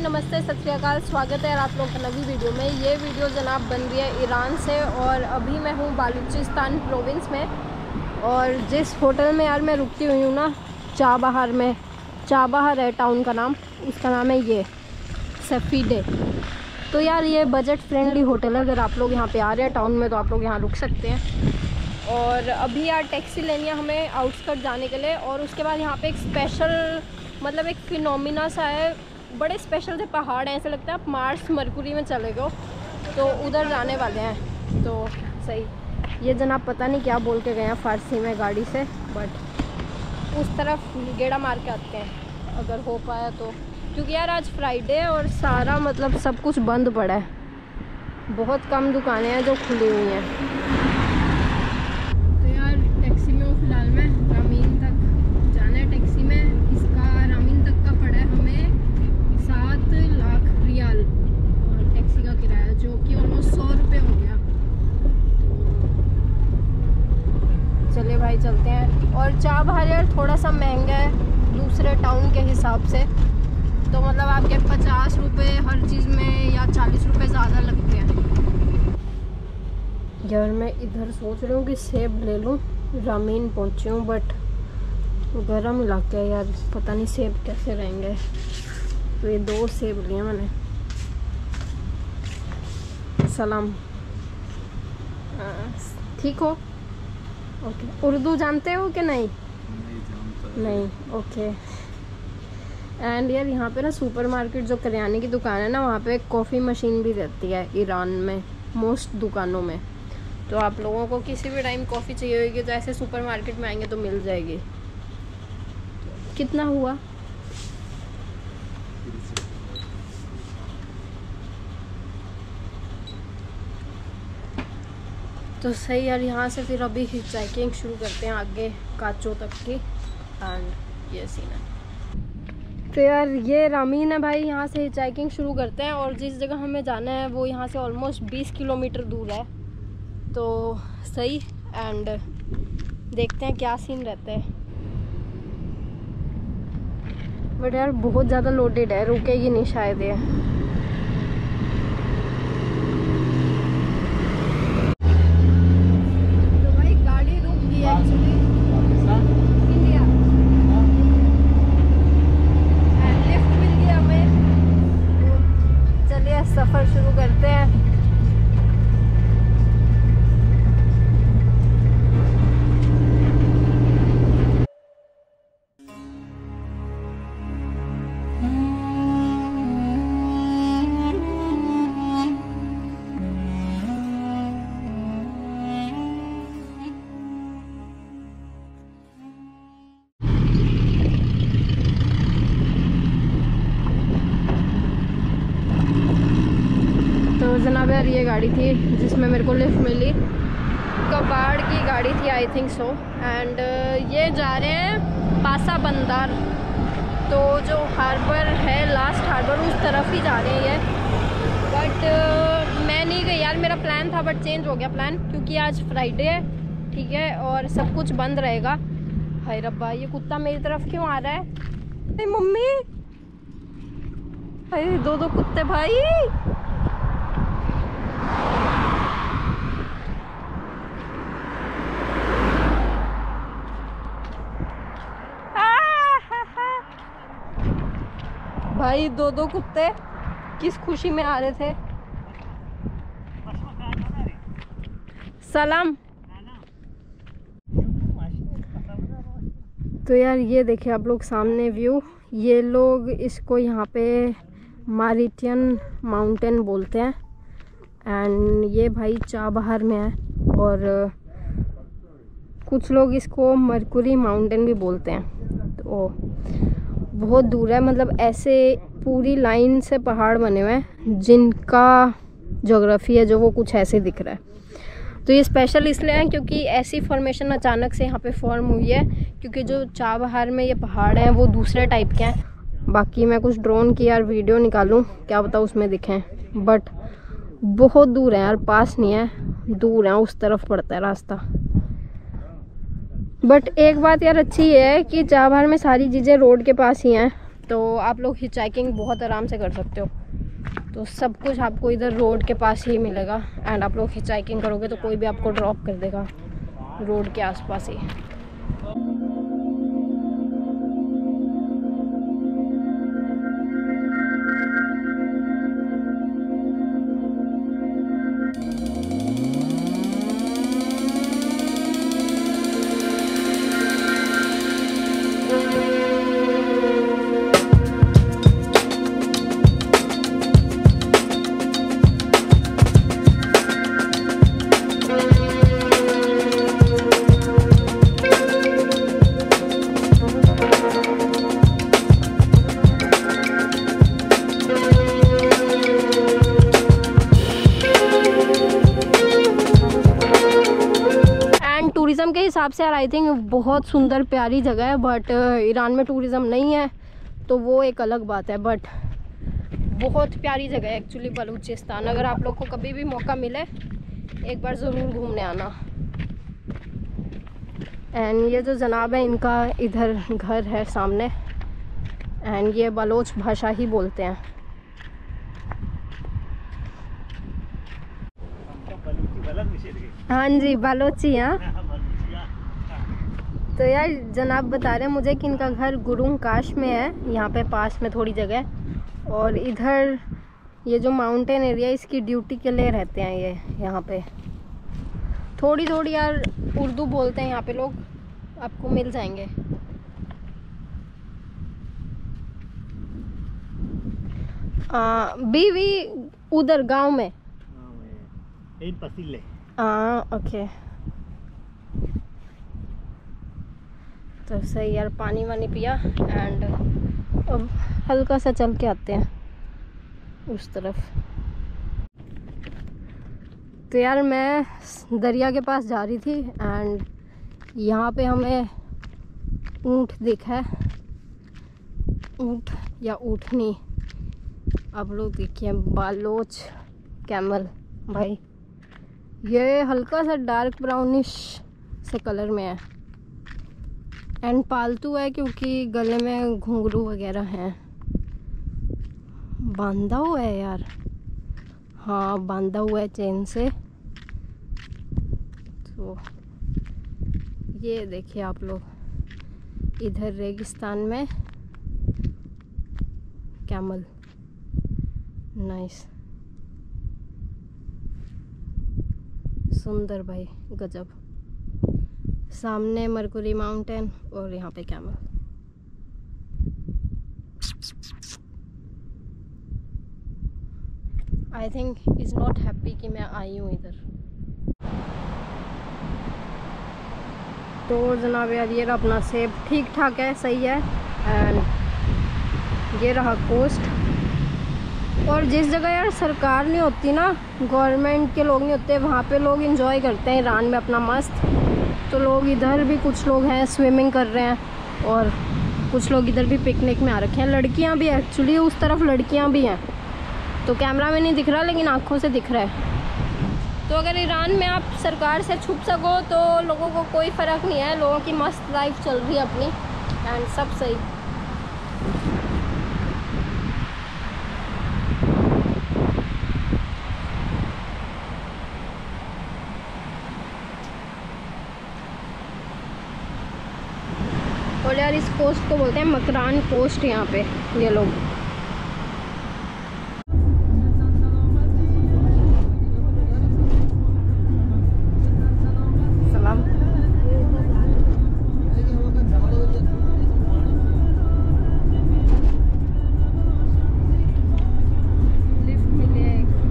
नमस्ते, सत श्री अकाल। स्वागत है आप लोगों का नवी वीडियो में। ये वीडियो जनाब बन रही है ईरान से और अभी मैं हूँ बलूचिस्तान प्रोविंस में। और जिस होटल में यार मैं रुकती हुई हूँ ना, चाबहार में, चाबहार है टाउन का नाम, उसका नाम है ये सफ़ीडे। तो यार ये बजट फ्रेंडली होटल है। अगर आप लोग यहाँ पे आ रहे हैं टाउन में तो आप लोग यहाँ रुक सकते हैं। और अभी यार टैक्सी लेनी है हमें आउटस्कर्ट जाने के लिए। और उसके बाद यहाँ पे एक स्पेशल मतलब एक फिनोमिना सा है, बड़े स्पेशल से पहाड़ हैं, ऐसे लगता है आप मार्स मरकुरी में चले गए, तो उधर जाने वाले हैं। तो सही ये जनाब पता नहीं क्या बोल के गए हैं फ़ारसी में गाड़ी से, बट उस तरफ गेड़ा मार के आते हैं अगर हो पाया तो, क्योंकि यार आज फ्राइडे है और सारा मतलब सब कुछ बंद पड़ा है। बहुत कम दुकानें हैं जो खुली हुई हैं। तो यार टैक्सी में हूँ फिलहाल मैं, रामीन तक जाना है टैक्सी में। इसका रामीन तक का पड़ा है हमें 7 लाख रियाल और टैक्सी का किराया, जो कि ऑलमोस्ट 100 रुपये हो गया। चलिए भाई चलते हैं। और चाबहार यार थोड़ा सा महंगा है दूसरे टाउन के हिसाब से, तो मतलब आपके 50 रुपये हर चीज़ में या 40 रुपये ज़्यादा लगते हैं। यार मैं इधर सोच रही हूँ कि सेब ले लूँ, रामीन पहुँची हूँ बट गर्म इलाका है यार, पता नहीं सेब कैसे रहेंगे। तो ये 2 सेब लिए मैंने। सलाम, ठीक हो? ओके। उर्दू जानते हो कि नहीं? नहीं, ओके। एंड यार यहाँ पे ना सुपरमार्केट जो करियाने की दुकान है ना, वहाँ पे कॉफ़ी मशीन भी रहती है ईरान में मोस्ट दुकानों में। तो आप लोगों को किसी भी टाइम कॉफ़ी चाहिए होगी तो ऐसे सुपरमार्केट में आएंगे तो मिल जाएगी। कितना हुआ? तो सही यार, यहाँ से फिर अभी हिचहाइकिंग शुरू करते हैं आगे काचो तक की। एंड ये सीन है। तो यार ये रामीन है भाई, यहाँ से हिचहाइकिंग शुरू करते हैं। और जिस जगह हमें जाना है वो यहाँ से ऑलमोस्ट 20 किलोमीटर दूर है। तो सही, एंड देखते हैं क्या सीन रहते हैं। बट यार बहुत ज़्यादा लोडेड है, रुकेगी नहीं शायद ये। तो भाई गाड़ी रुक गई एक्चुअली, लिफ्ट मिल गया हमें। तो चलिए सफ़र शुरू करते हैं। तो जनाब यार ये गाड़ी थी जिसमें मेरे को लिफ्ट मिली, कबाड़ की गाड़ी थी आई थिंक सो। एंड ये जा रहे हैं पासा बंदर, तो जो हार्बर है लास्ट हार्बर उस तरफ ही जा रहे हैं ये। बट मैं नहीं गई यार, मेरा प्लान था बट चेंज हो गया प्लान, क्योंकि आज फ्राइडे है, ठीक है, और सब कुछ बंद रहेगा। हाय रब्बा, ये कुत्ता मेरी तरफ क्यों आ रहा है? अरे मम्मी, अरे 2 कुत्ते भाई। भाई 2 कुत्ते किस खुशी में आ रहे थे। सलाम। तो यार ये देखिए आप लोग सामने व्यू, ये लोग इसको यहाँ पे मारिटियन माउंटेन बोलते हैं। एंड ये भाई चाबहार में है। और कुछ लोग इसको मरकुरी माउंटेन भी बोलते हैं। तो बहुत दूर है, मतलब ऐसे पूरी लाइन से पहाड़ बने हुए हैं जिनका ज्योग्राफी है जो वो कुछ ऐसे दिख रहा है। तो ये स्पेशल इसलिए है क्योंकि ऐसी फॉर्मेशन अचानक से यहाँ पे फॉर्म हुई है, क्योंकि जो चाबहार में ये पहाड़ हैं वो दूसरे टाइप के हैं। बाकी मैं कुछ ड्रोन की यार वीडियो निकालूं, क्या पता उसमें दिखें, बट बहुत दूर है यार, पास नहीं है, दूर है, उस तरफ पड़ता है रास्ता। बट एक बात यार अच्छी ये है कि चाबहार में सारी चीज़ें रोड के पास ही हैं। तो आप लोग हिचाइकिंग बहुत आराम से कर सकते हो। तो सब कुछ आपको इधर रोड के पास ही मिलेगा एंड आप लोग हिचाइकिंग करोगे तो कोई भी आपको ड्रॉप कर देगा रोड के आसपास ही। टूरिज़्म के हिसाब से यार आई थिंक बहुत सुंदर प्यारी जगह है, बट ईरान में टूरिज़्म नहीं है तो वो एक अलग बात है। बट बहुत प्यारी जगह है एक्चुअली बलूचिस्तान। अगर आप लोग को कभी भी मौका मिले एक बार ज़रूर घूमने आना। एंड ये जो जनाब है इनका इधर घर है सामने एंड ये बलोच भाषा ही बोलते हैं। हाँ जी बलोची। हाँ तो यार जनाब बता रहे हैं मुझे कि इनका घर गुरुंग काश में है, यहाँ पे पास में थोड़ी जगह। और इधर ये जो माउंटेन एरिया इसकी ड्यूटी के लिए रहते हैं ये यहाँ पे। थोड़ी थोड़ी यार उर्दू बोलते हैं यहाँ पे लोग, आपको मिल जाएंगे। बीवी उधर गांव में ओके। तो सही यार पानी वानी पिया एंड अब हल्का सा चल के आते हैं उस तरफ। तो यार मैं दरिया के पास जा रही थी एंड यहाँ पे हमें ऊँट दिखा है, ऊँट या ऊँटनी आप लोग देखिए, बालोच कैमल। भाई ये हल्का सा डार्क ब्राउनिश से कलर में है एंड पालतू है क्योंकि गले में घुंघरू वगैरह हैं। बांधा हुआ है यार, हाँ बांधा हुआ है चेन से। तो ये देखिए आप लोग इधर रेगिस्तान में कैमल, नाइस सुंदर भाई गजब। सामने मरकुरी माउंटेन और यहाँ पे camel. I think is not happy कि मैं आई हूँ इधर। तो जनाब यार ये अपना सेब ठीक ठाक है, सही है। एंड ये रहा कोस्ट। और जिस जगह यार सरकार नहीं होती ना, गवर्नमेंट के लोग नहीं होते, वहाँ पे लोग एंजॉय करते हैं ईरान में अपना मस्त। तो लोग इधर भी कुछ लोग हैं स्विमिंग कर रहे हैं और कुछ लोग इधर भी पिकनिक में आ रखे हैं। लड़कियाँ भी एक्चुअली उस तरफ लड़कियाँ भी हैं, तो कैमरा में नहीं दिख रहा लेकिन आँखों से दिख रहा है। तो अगर ईरान में आप सरकार से छुप सको तो लोगों को कोई फ़र्क नहीं है, लोगों की मस्त लाइफ चल रही है अपनी एंड सब सही। और यार इस कोस्ट को बोलते हैं मकरान कोस्ट यहाँ पे ये लोग। सलाम। लिफ्ट मिले।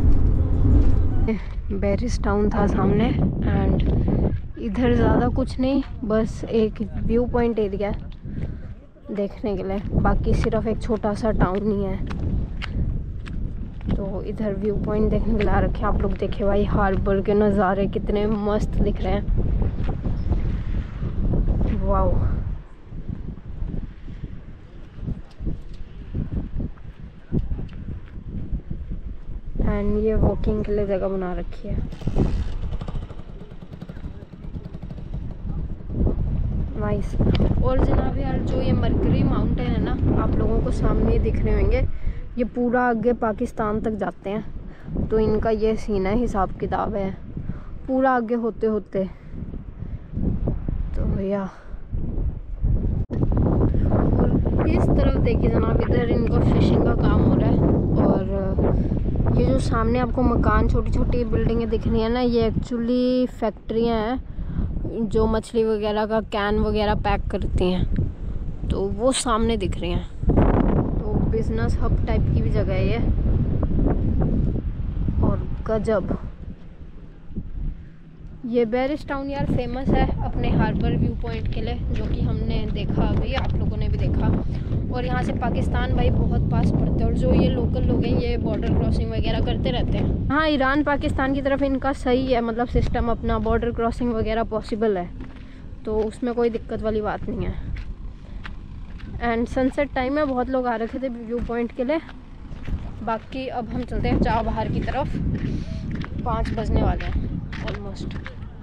बैरिस टाउन था सामने एंड इधर ज़्यादा कुछ नहीं, बस एक व्यू पॉइंट एरिया देखने के लिए, बाकी सिर्फ एक छोटा सा टाउन ही है। तो इधर व्यू पॉइंट देखने के लिए आ रखे। आप लोग देखे भाई हार्बर के नज़ारे कितने मस्त दिख रहे हैं, वाओ। एंड ये वॉकिंग के लिए जगह बना रखी है। नाइस। और जनाब यार जो ये मरकरी माउंटेन है ना, आप लोगों को सामने दिख रहे होंगे, ये पूरा आगे पाकिस्तान तक जाते हैं। तो इनका ये सीन है, हिसाब किताब है पूरा आगे होते होते। तो भैया और इस तरफ देखिए जनाब, इधर इनका फिशिंग का काम हो रहा है। और ये जो सामने आपको मकान, छोटी छोटी बिल्डिंगें दिख रही हैं ना, ये एक्चुअली फैक्ट्रियाँ हैं जो मछली वगैरह का कैन वगैरह पैक करती हैं। तो वो सामने दिख रही हैं। तो बिजनेस हब टाइप की भी जगह है ये। और गजब, ये बेरिस टाउन यार फेमस है अपने हार्बर व्यू पॉइंट के लिए, जो कि हमने देखा अभी, आप लोगों ने भी देखा। और यहाँ से पाकिस्तान भाई बहुत पास पड़ते हैं। और जो ये लोकल लोग हैं ये बॉर्डर क्रॉसिंग वगैरह करते रहते हैं। हाँ, ईरान पाकिस्तान की तरफ इनका सही है, मतलब सिस्टम अपना, बॉर्डर क्रॉसिंग वगैरह पॉसिबल है, तो उसमें कोई दिक्कत वाली बात नहीं है। एंड सनसेट टाइम है, बहुत लोग आ रखे थे व्यू पॉइंट के लिए। बाकी अब हम चलते हैं चाह बाहर की तरफ, 5 बजने वाले हैं ऑलमोस्ट।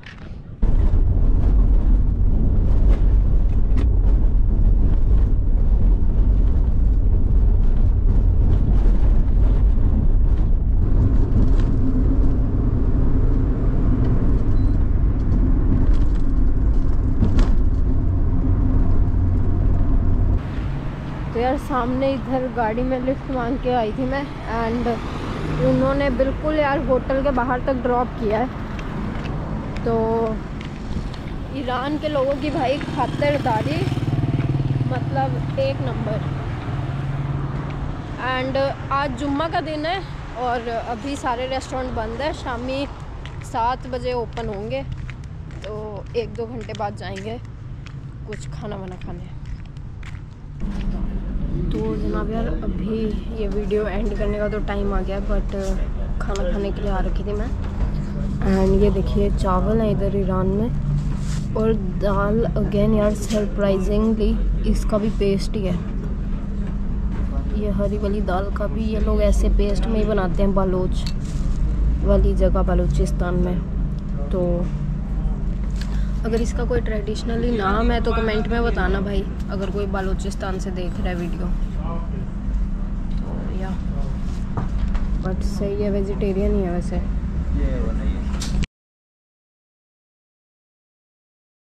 तो यार सामने इधर गाड़ी में लिफ्ट मांग के आई थी मैं, एंड उन्होंने बिल्कुल यार होटल के बाहर तक ड्रॉप किया है। तो ईरान के लोगों की भाई खातिरदारी मतलब एक नंबर। एंड आज जुम्मा का दिन है और अभी सारे रेस्टोरेंट बंद है, शामी 7 बजे ओपन होंगे। तो 1-2 घंटे बाद जाएंगे कुछ खाना वाना खाने। तो जनाब यार अभी ये वीडियो एंड करने का तो टाइम आ गया, बट खाना खाने के लिए आ रखी थी मैं। एंड ये देखिए चावल है इधर ईरान में, और दाल अगेन यार सरप्राइजिंगली इसका भी पेस्ट ही है। ये हरी वाली दाल का भी ये लोग ऐसे पेस्ट में ही बनाते हैं, बालोच वाली जगह बलूचिस्तान में। तो अगर इसका कोई ट्रेडिशनली नाम है तो कमेंट में बताना भाई, अगर कोई बलूचिस्तान से देख रहा है वीडियो। तो या बट सही है, वेजिटेरियन ही है वैसे।